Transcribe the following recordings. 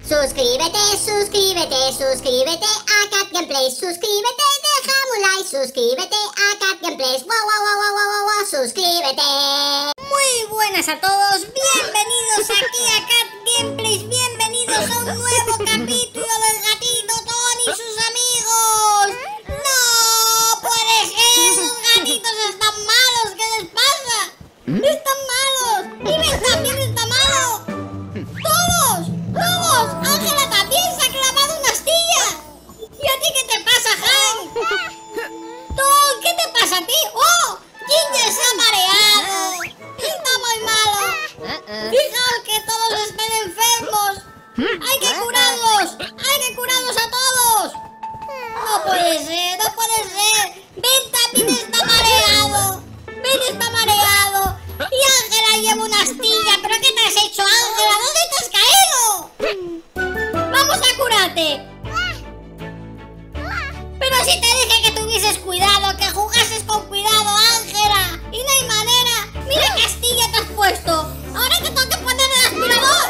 Suscríbete, suscríbete, suscríbete a Cat Gameplays. Suscríbete, déjame un like. Suscríbete a Cat Gameplays. Wow, wow, wow, wow, wow, wow, suscríbete. Muy buenas a todos, bienvenidos aquí a Cat Gameplays. Bienvenidos a un nuevo capítulo del gatito Tom y sus amigos. ¡No puede ser! ¡Los gatitos están malos! ¿Qué les pasa? ¡Están malos! ¡Y Ben también está malo! ¡Todos! ¡Todos! ¡Ángela también se ha clavado una astilla! ¿Y a ti qué te pasa, Hank? Tom, ¿qué te pasa a ti? ¡Oh! ¡Ginger se ha mareado! ¡Está muy malo! ¡Fijaos que todos están enfermos! ¡Hay que curarlos! ¡Hay que curarlos a todos! ¡No puede ser! ¡No puede ser! ¡Ben también está mareado! ¡Ben está mareado! ¡Y Ángela lleva una astilla! ¿Pero qué te has hecho, Ángela? ¿Dónde te has caído? ¡Vamos a curarte! Pero si te dije que tuvieses cuidado, que jugases con cuidado, Ángela. Y no hay manera. Mira qué astilla te has puesto. Ahora te tengo que poner el aspirador.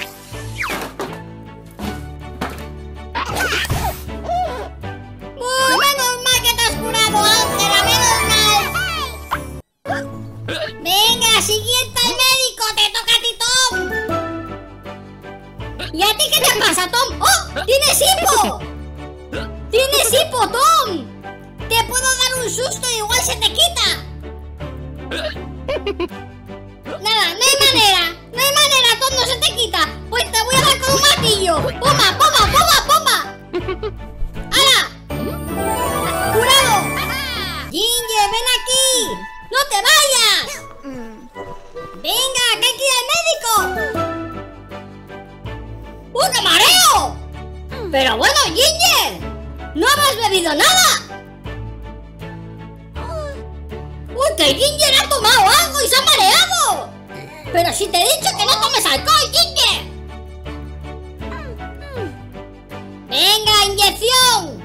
Menos mal que te has curado, Ángela. Menos mal. Venga, siguiente al médico. Te toca a ti, Tom. ¿Y a ti qué te pasa, Tom? ¡Oh! ¡Tienes hipo! ¡Tienes hipo, Tom! ¡Te puedo dar un susto y igual se te quita! Nada, no hay manera. No hay manera, Tom, no se te quita. Pues te voy a dar con un martillo. ¡Poma, poma, poma, poma! ¡Hala! ¡Curado! ¡Ginger, ven aquí! ¡No te vayas! ¡Venga, que hay que ir al médico! ¡Qué mareo! Pero bueno, Ginger, ¡no habrás bebido nada! ¡Uy, que Ginger ha tomado algo y se ha mareado! ¡Pero si te he dicho que no tomes alcohol, Ginger! ¡Venga, inyección!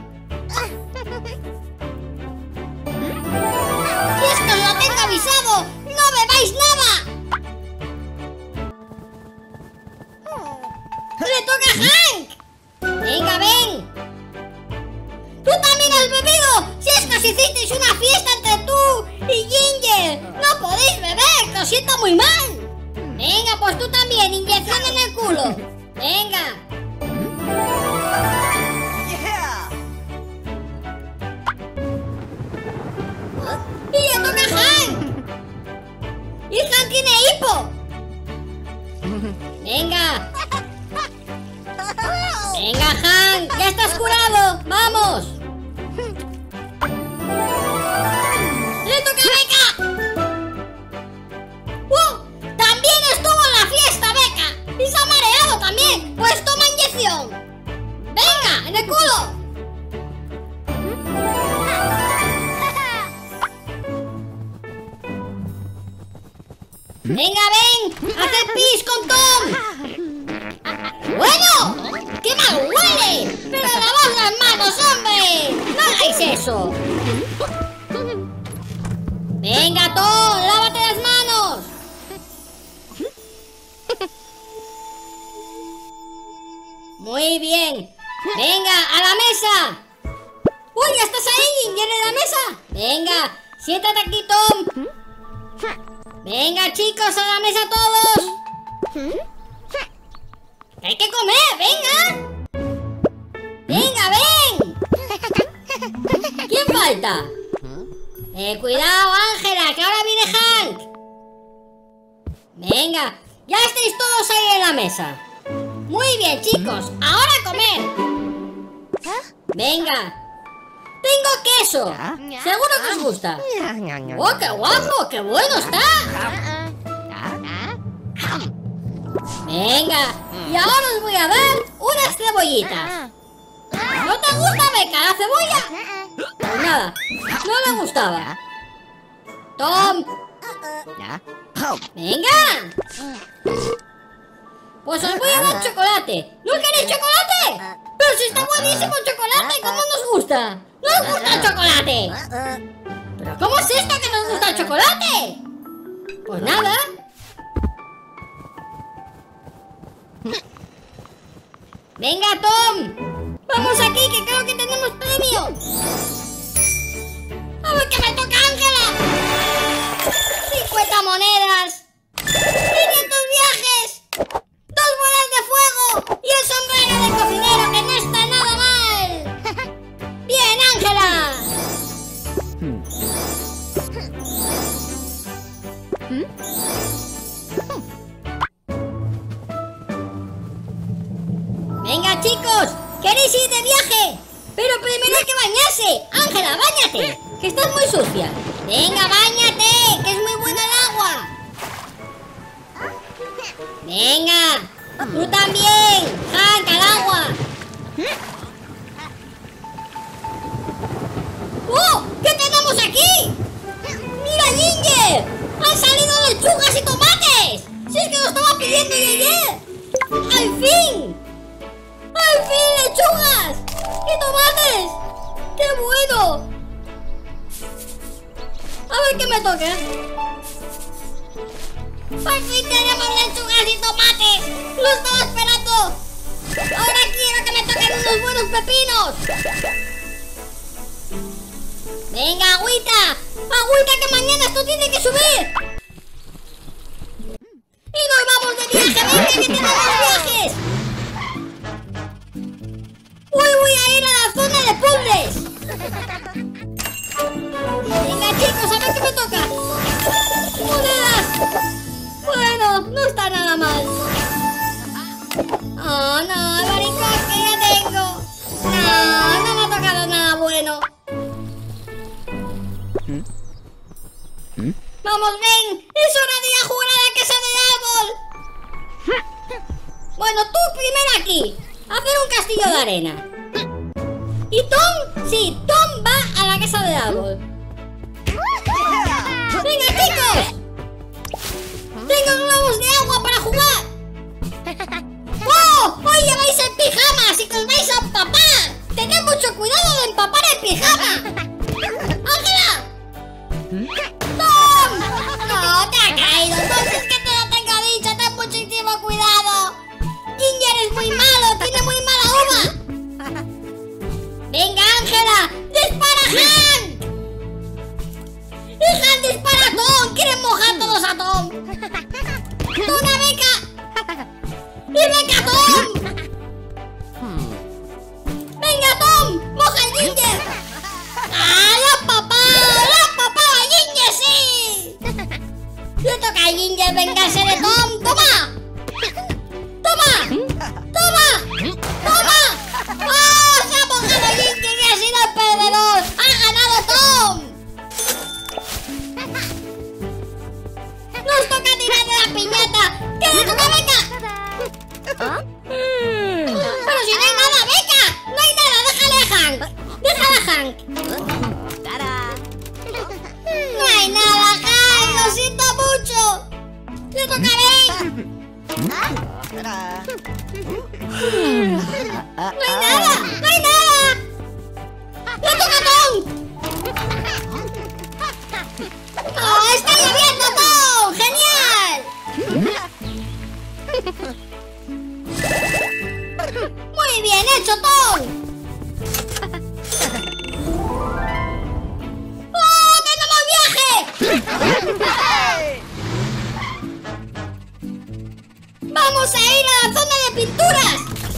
¡Y es que os lo tengo avisado! ¡No bebáis nada! ¡Le toca a Hank! ¡Venga, ven! ¡Tú también has bebido! ¡Si es que os hicisteis una fiesta entre tú y Ginger! ¡No podéis beber! ¡Lo siento muy mal! Venga, pues tú también, inyección en el culo. Venga. ¡Y le toca a Hank! ¡Y Hank tiene hipo! Venga. Venga, Hank, ya estás curado. ¡Vamos! ¡Le toca a Becca! ¡También estuvo en la fiesta, Becca! ¡Y se ha mareado también! ¡Pues toma inyección! ¡Venga, en el culo! ¡Venga, ven! ¡Haced pis con Tom! ¡Bueno! ¡Qué mal huele! ¡Pero lavaos las manos, hombre! ¡No hagáis eso! ¡Venga, Tom! ¡Lávate las manos! ¡Muy bien! ¡Venga, a la mesa! ¡Uy, ya estás ahí, Ginger, en la mesa! ¡Venga, siéntate aquí, Tom! ¡Venga, chicos, a la mesa todos! ¡Hay que comer! ¡Venga! ¡Venga, ven! ¿Quién falta? Cuidado, Ángela, que ahora viene Hank. Venga, ya estáis todos ahí en la mesa. Muy bien, chicos, ahora a comer. Venga. Tengo queso. Seguro que os gusta. ¡Oh, qué guapo! ¡Qué bueno está! Venga, y ahora os voy a dar unas cebollitas. ¿No te gusta, Becca, la cebolla? Pues nada, no le gustaba. Tom. Venga. Pues os voy a dar chocolate. ¿No queréis chocolate? Pero si está buenísimo el chocolate, ¿cómo nos gusta? ¡Nos gusta el chocolate! ¿Pero cómo es esto que nos gusta el chocolate? Pues nada. Venga, Tom. Vamos aquí, que creo que tenemos premio. A ver, que me toca Ángela. 50 monedas. 500 viajes. 2 bolas de fuego. Y el sombrero de cocinero, que no está nada mal. Bien, Ángela. Venga, chicos, ¿queréis ir de viaje? Pero primero hay que bañarse. Ángela, báñate, que estás muy sucia. Venga, báñate, que es muy buena el agua. Venga, tú también, Hank, al agua. ¡Oh! ¿Qué tenemos aquí? ¡Mira, Ginger! ¡Han salido lechugas y tomates! ¡Si es que lo estaba pidiendo yo ayer! ¡Al fin! ¡Al fin, lechugas! ¡Y tomates! ¡Qué bueno! A ver qué me toca. ¡Por fin tenemos lechugas y tomates! ¡Lo estaba esperando! ¡Ahora quiero que me toquen unos buenos pepinos! ¡Venga, agüita! ¡Agüita, que mañana esto tiene que subir! ¡Y nos vamos de viaje! ¡Venga, que tenemos viajes! ¡Hoy voy a ir a la zona de puzzles! Venga, chicos, a ver qué me toca. ¡Monedas! Bueno, no está nada mal. ¡Oh, no! ¡El baricón que ya tengo! ¡No! No me ha tocado nada bueno. ¡Vamos, ven! ¡Es hora de ir a jugar a la casa del árbol! Bueno, tú primero aquí. Hacer un castillo de arena. ¿Y Tom? Sí, Tom va a la casa del árbol. ¡Venga, chicos! ¡Tengo globos de agua para jugar! ¡Oh! ¡Hoy lleváis el pijama! ¡Así que os vais a empapar! ¡Tened mucho cuidado de empapar el pijama! ¡Ángela! ¡Tom! ¡No, te ha caído! Entonces, ¿qué te lo tengo dicho? ¡Ten muchísimo cuidado! ¡Ginger es muy malo! ¡Tiene muy mala uva! ¡Venga, Ángela! ¡Dispara, Hank! ¡Y Hank dispara a Tom! ¡Quieren mojar todos a Tom! ¡Una beca! ¡Y beca, Tom! ¡Venga, Tom! ¡Moja el Ginger! ¡Ah, la papá! ¡La papá! ¡Ginger, sí! Le toca a Ginger vengarse de Tom. ¡Toma! ¡Toma! ¡Toma! ¡Toma! ¡Oh! ¡Se ha mojado Ginger y ha sido el perdedor! ¡Ha ganado Tom! ¡Nos toca tirar de la piñata! ¡Que le toca beca! ¡Pero si no hay nada, beca! ¡No hay nada! ¡Déjale a Hank! ¡Déjale a Hank! ¡No hay nada, Hank! ¡Lo siento mucho! ¡Le toca a Ben! ¡No hay nada! ¡No hay nada! ¡Le toca a Tom! ¡Oh, está lloviendo, Tom! ¡Genial! ¡Muy bien hecho, Tom! ¡Oh, tenemos viaje! ¡Vamos a ir a la zona de pinturas!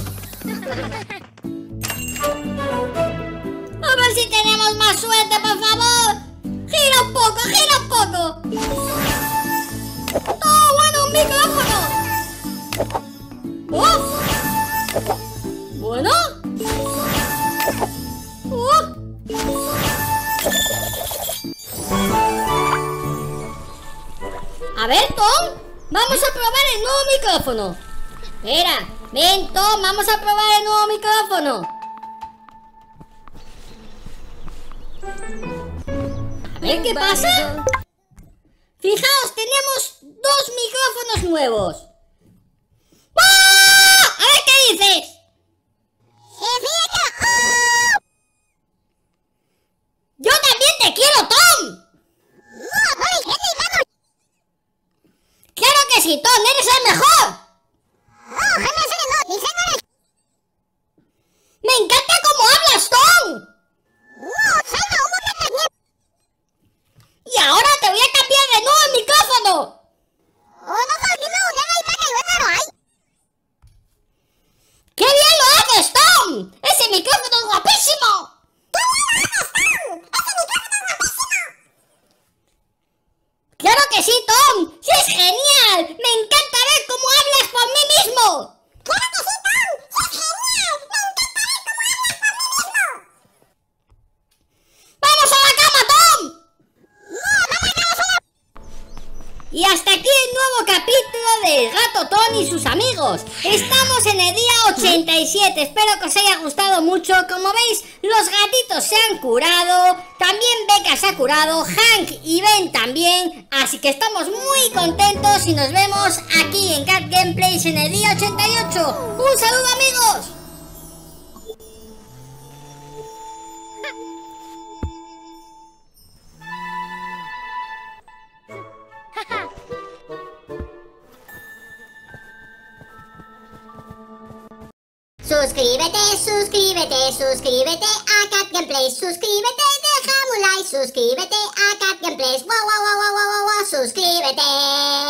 A ver si tenemos más suerte, por favor. ¡Gira un poco, gira un poco! ¡Oh, bueno, un micrófono! ¡Oh! Bueno. ¡Oh! A ver, Tom, vamos a probar el nuevo micrófono. Espera, ven, Tom, vamos a probar el nuevo micrófono. A ver qué pasa. Fijaos, tenemos 2 micrófonos nuevos. ¡Ah! A ver qué dices. Yo también te quiero, Tom. Claro que sí, Tom, eres el mejor. Tony y sus amigos. Estamos en el día 87, espero que os haya gustado mucho. Como veis, los gatitos se han curado, también Becca se ha curado, Hank y Ben también, así que estamos muy contentos y nos vemos aquí en Cat Gameplays en el día 88. ¡Un saludo, amigos! Suscríbete a Cat Gameplays, suscríbete, déjame un like, suscríbete a Cat Gameplays, wow, suscríbete.